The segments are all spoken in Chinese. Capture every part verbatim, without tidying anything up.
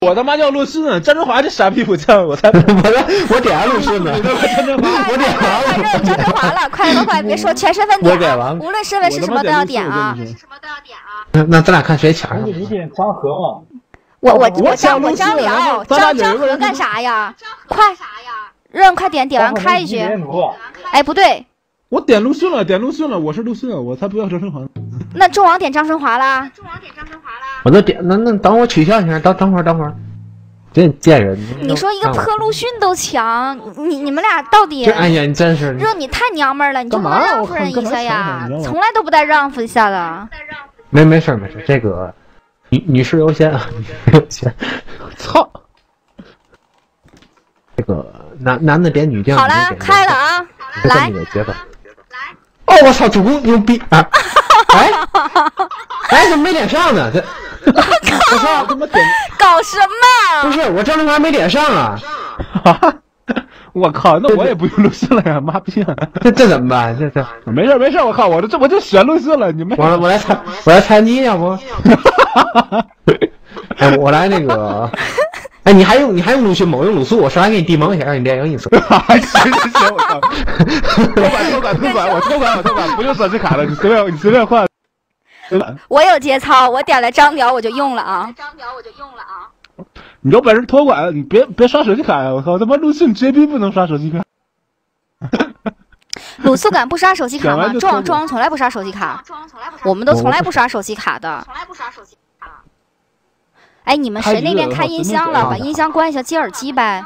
我他妈要陆逊，张振华这傻逼武将，我才我我点了陆逊呢， 张振华， 我点完了，认张振华了，快快快，别说全身份点， 我点完了， 无论身份是什么都要点啊。是什么都要点啊。 那那咱俩看谁抢？ 你点张和吗？ 我我我张我张辽，张张和干啥呀？快，润快点，点完开一局。哎，不对。 我点陆逊了，点陆逊了，我是陆逊，我才不要张振华。 那众王点张振华啦？众王点张振华啦？ 我都点，那那等我取消一下，等等会儿等会儿。真贱人！ 你说一个破陆逊都强，你你们俩到底？ 哎呀，你真是！ 热你太娘们了，你就不能让夫人一下呀？从来都不带让夫一下的。 没没事没事，这个女女士优先啊，女士优先。 操！ 这个男男的点女将。 好了，开了啊！来。 哦，我操，主公牛逼啊！哎，哎，怎么没点上呢？这， 我操， 他妈点搞什么？ 不是，我张振华没点上啊！ 我靠，那我也不用陆逊了呀，妈逼啊！ 这这怎么办？这这没事没事，我靠，我这这我就选陆逊了，你们我我来猜，我来猜你，要不？哎，我来那个。哎，你还用你还用陆逊吗？我用鲁肃，我上来给你递蒙一下，让你练赢一次。 行行行，我靠！托管托管托管，我托管我托管，不用手机卡了，你随便你随便换。 我有节操，我点了张辽我就用了啊。张辽我就用了啊。 你有本事托管，你别别刷手机卡呀！我靠，他妈陆逊绝逼不能刷手机卡。 鲁肃敢不刷手机卡吗？壮壮从来不刷手机卡，我们都从来不刷手机卡的。从来不刷手机卡。哎，你们谁那边开音箱了？把音箱关一下，接耳机呗。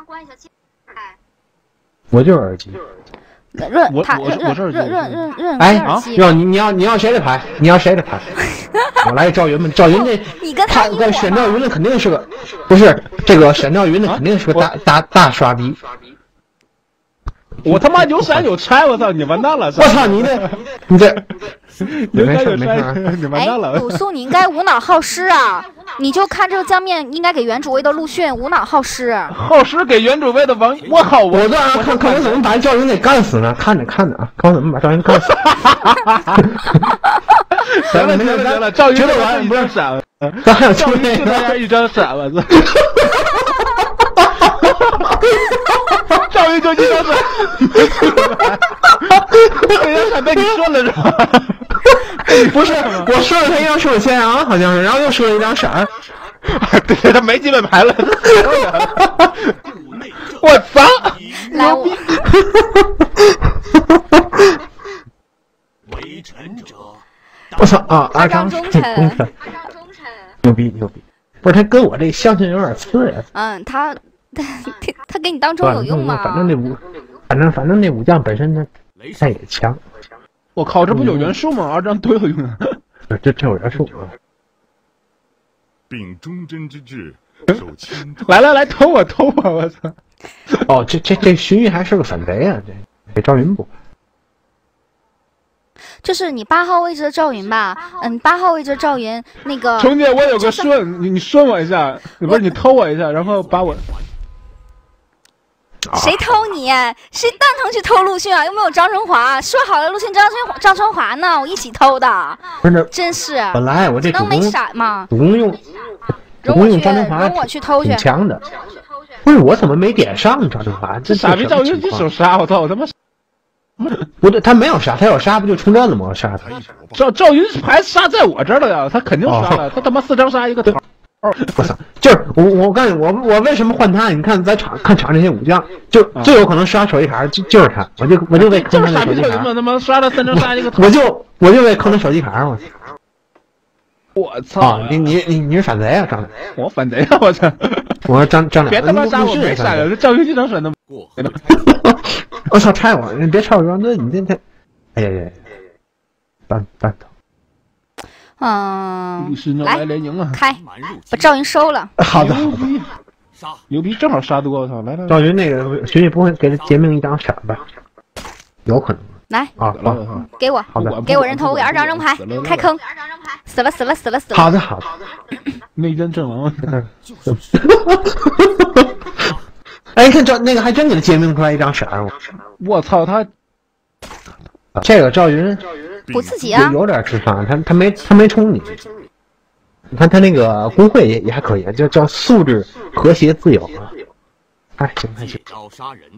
我就是耳机。 润，他润润润润润润。 哎，要你你要你要谁的牌？你要谁的牌？我来赵云吧。赵云这， 你跟他他沈赵云的肯定是个，不是这个沈赵云的肯定是个大大大刷逼。 我他妈有闪有拆，我操！你完蛋了！ 我操你这，你这， 有闪有拆，你完蛋了！ 哎，鲁肃，你应该无脑好施啊！你就看这个江面，应该给原主位的陆逊无脑好施。 好施给原主位的王，我靠！ 我这看看我怎么把赵云给干死呢？看着看着啊，看我怎么把赵云干死。 行了行了行了，赵云这玩意儿一张闪了， 咱还有赵云就那样一张闪了，操！赵云就一张闪，这张闪被你顺了是吧？ 不是，我顺了他一张手签啊，好像是，然后又顺了一张闪。 对，他没基本牌了。我操！ 来我。 为臣者， 我操啊！ 阿张忠臣，阿张忠臣， 牛逼牛逼！不是他跟我这相性有点次呀。 嗯，他他他给你当中有用吗？ 反正那武，反正反正那武将本身他他也强。 我靠，这不有元素吗？二张都有用啊！ 这这有元素啊！ 秉忠贞之志，守清。 来来来，偷我偷我！我操！ 哦，这这这荀彧还是个反贼啊！这给赵云不？ 这是你八号位置的赵云吧？嗯，八号位置的赵云那个。 琼姐，我有个顺，你你顺我一下，不是你偷我一下，然后把我。 谁偷你？谁蛋疼去偷陆逊啊？又没有张春华，说好了陆逊张春张春华呢，我一起偷的。 不是， 真是。 本来我这能没闪吗？ 主公用，主公用张春华， 容我去偷去。 挺强的。不是我怎么没点上张春华？这傻逼赵云一手杀，我操！我他妈。 不对，他没有杀，他要杀不就出战了吗？杀他。 赵赵云牌杀在我这儿了呀，他肯定杀了，他他妈四张杀一个头。 我操！就是我，我告诉你，我我为什么换他？你看在场看场这些武将，就最有可能刷手机卡，就就是他，我就我就为坑他的手机卡。 他妈刷了三张杀一个头。 我就我就为坑他手机卡，我。 我操！ 啊，你你你你是反贼啊，张磊！ 我反贼啊！我操！ 我说张张磊， 别他妈杀我没杀呀！这赵云经常闪的。 我操！拆我！你别拆我杨盾！你这这，哎呀呀！半半头。 嗯， 来连赢啊！ 开，把赵云收了。 好的， 牛逼，牛逼，正好杀多！我操！来来， 赵云那个荀彧不会给他截命一张闪吧？有可能。 来啊， 给我， 好的， 给我人头，我给二张扔牌，开坑，死了死了死了死了。 好的好的， 内奸阵亡。 哎，你看这那个还真给他截命出来一张闪， 我操他！ 这个赵云补自己啊， 有点智商，他他没他没冲你。你看他那个工会也也还可以，就叫素质和谐自由啊！哎，行还行。 招杀人。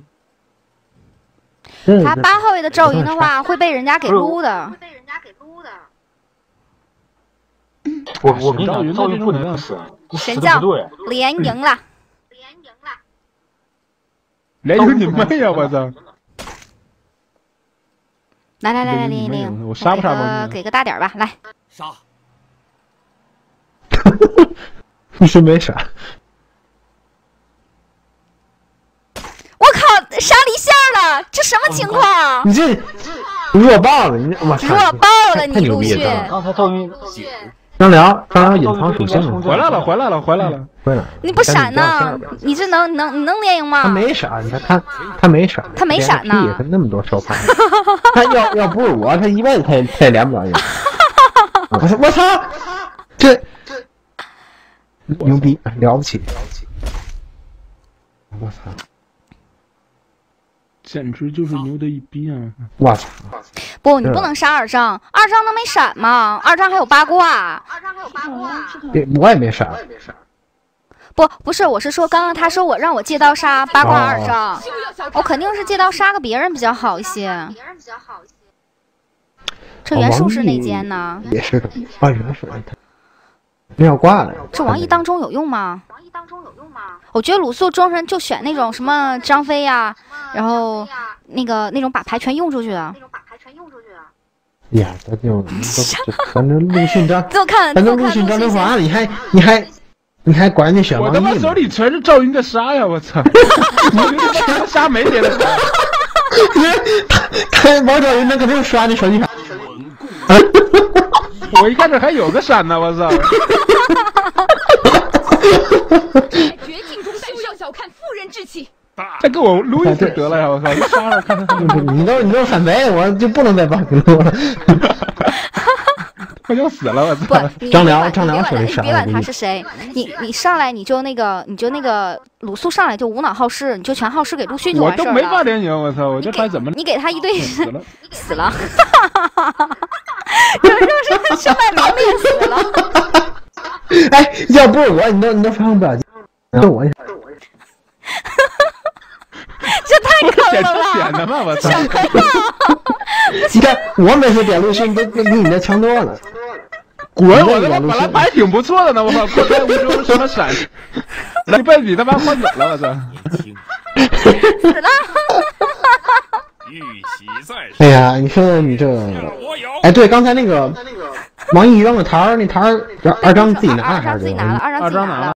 他八号位的赵云的话会被人家给撸的。会被人家给撸的。 我我跟你讲，赵云不能死， 神将连赢了。连赢了。 连赢你妹呀！我操！ 来来来来，连赢连赢， 我杀不杀吗？ 给个大点吧，来。 杀。 你是没杀。 我靠，杀离线了，这什么情况？ 你这弱爆了！你我操！ 弱爆了你，陆续。 刚才赵云张辽，张辽隐藏属性回来了，回来了，回来了， 回来了！ 你不闪呢？你这能能能连赢吗？ 他没闪，你看他他没闪， 他没闪呢。 他那么多手牌，他要要不是我，他一辈子他也他也连不了赢。我操！我操！这牛逼，了不起，了不起！我操！ 简直就是牛的一逼啊！ 我操！ 不，你不能杀二张，二张都没闪吗？二张还有八卦，二张还有八卦。 别，我也没闪。 不，不是，我是说，刚刚他说我让我借刀杀八卦二张，我肯定是借刀杀个别人比较好一些。别人比较好一些。这袁术士那间呢？ 也是的啊，袁术士没有挂了。 这王毅当中有用吗？王毅当中有用吗？我觉得鲁肃中神就选那种什么张飞呀，然后那个那种把牌全用出去的。那种把牌全用出去的。 呀，咱就反正陆逊张， 就看反正陆逊张振华，你还你还你还管你选王毅？ 我他妈手里全是赵云的杀呀！我操！你这杀没别的。 他王赵云那肯定刷你手机卡。 我一开始还有个闪呢，我操！ 绝境中不要小看妇人志气。 再给我撸一次得了呀！我操！杀了，看看你都你都反贼，我就不能再帮你撸了。 快要死了，我操！ 张辽，张辽手里杀。别管他是谁，你你上来你就那个你就那个鲁肃上来就无脑耗事，你就全耗事给陆逊就完事儿了。 我都没法连赢，我操！我这牌怎么？ 你给他一对死了，死了。这这是胜败名裂死了。 哎，要不是我，你都你都发不了。就我。 这太坑了吧！ 点的吗？我操！ 你看我每次点陆逊都比你的强多了。 滚！我他妈本来牌挺不错的呢，我操！破开无中什么闪，一辈子比他妈换走了，我操！ 死了！ 玉玺在手。 哎呀，你说你这，哎，对，刚才那个王毅扔的台儿，那台儿二张自己拿了还是？ 二张自己拿了，二张自己拿了。